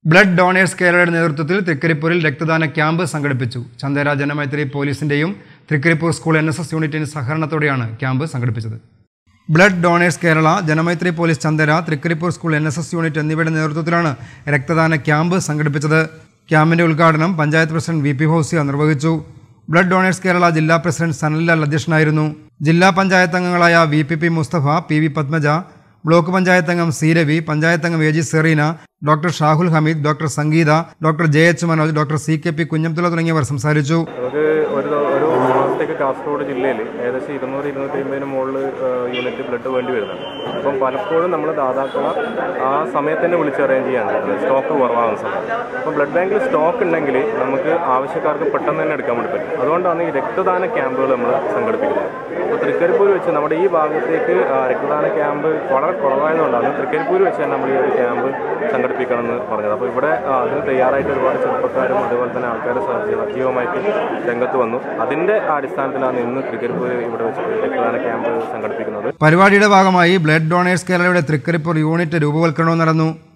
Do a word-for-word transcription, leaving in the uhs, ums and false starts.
Blood donors കേരളയുടെ നേതൃത്വത്തിൽ തൃക്കരിപ്പൂരിൽ രക്തദാന ക്യാമ്പ് സംഘടിപ്പിച്ചു. ചന്ദേര ജനമൈത്രി പോലീസിന്റെയും Trikaripur school N S S യൂണിറ്റിന്റെ സഹകരണത്തോടെയാണ് ക്യാമ്പ് സംഘടിപ്പിച്ചത്. Blood donors Kerala, Janamaithri police Chandera, Trikaripur school N S S unit എന്നിവയുടെ നേതൃത്വത്തിലാണ് രക്തദാന ക്യാമ്പ് സംഘടിപ്പിച്ചത്. ക്യാമ്പിന്റെ ഉദ്ഘാടനം panchayat president V P Hosiya നിർവഹിച്ചു. ബ്ലഡ് ഡോണേഴ്സ് കേരള ജില്ലാ പ്രസിഡന്റ് സനൽലാൽ അധ്യക്ഷനായിരുന്നു. ജില്ലാ പഞ്ചായത്ത് അംഗങ്ങളായ V P P Mustafa, P V Padmaja, block panchayat അംഗം സി രവി, പഞ്ചായത്ത് അംഗം A G Sereena, doctor Shahul Hameed, doctor Sangeetha, doctor J H Manoj, doctor C K P Kunhamthula തുടങ്ങിയവർ സംസാരിച്ചു. ഒരു മാസത്തേക്ക് കാസർഗോഡ് ജില്ലയിൽ ഏകദേശം ഇരുന്നൂറ് ഇരുന്നൂറ്റി അമ്പതിന് മുകളിൽ യൂണിറ്റ് ബ്ലഡ് വേണ്ടി വരുന്നുണ്ട്. അപ്പം പലപ്പോഴും നമ്മൾ ദാതാക്കളെ ആ സമയത്ത് തന്നെ വിളിച്ച് അറേഞ്ച് ചെയ്യാൻ പറ്റുന്നത് സ്റ്റോക്ക് കുറവാകുന്ന സമയത്ത്. അപ്പോൾ ബ്ലഡ് ബാങ്കിൽ സ്റ്റോക്ക് ഉണ്ടെങ്കിൽ നമുക്ക് ആവശ്യക്കാർക്ക് പെട്ടെന്ന് തന്നെ എടുക്കാൻ വേണ്ടി പറ്റും. അതുകൊണ്ടാണ് ഈ രക്തദാന ക്യാമ്പുകൾ നമ്മൾ സംഘടിപ്പിക്കുന്നത്. അപ്പോൾ തൃക്കരിപ്പൂർ വെച്ച് നമ്മുടെ ഈ ഭാഗത്തേക്ക് രക്തദാന ക്യാമ്പ് വളരെ കുറവായതുകൊണ്ടാണ് തൃക്കരിപ്പൂർ വെച്ച് തന്നെ നമ്മൾ ഈ ഒരു ക്യാമ്പ് സംഘടിപ്പിക്കണമെന്ന് പറഞ്ഞത്. അപ്പോൾ ഇവിടെ അതിന് തയ്യാറായിട്ട് ഒരുപാട് ചെറുപ്പക്കാരും അതുപോലെ തന്നെ ആൾക്കാർ സജീവമായിട്ട് രംഗത്ത് വന്നു. അതിന്റെ അടിസ്ഥാനത്തിലാണ് ഇന്ന് തൃക്കരിപ്പൂർ ഇവിടെ വെച്ച് രക്തദാന ക്യാമ്പ് സംഘടിപ്പിക്കുന്നത്. പരിപാടിയുടെ ഭാഗമായി ബ്ലഡ് ഡോണേഴ്സ് കേരളയുടെ തൃക്കരിപ്പൂർ യൂണിറ്റ് രൂപവൽക്കരണവും നടന്നു.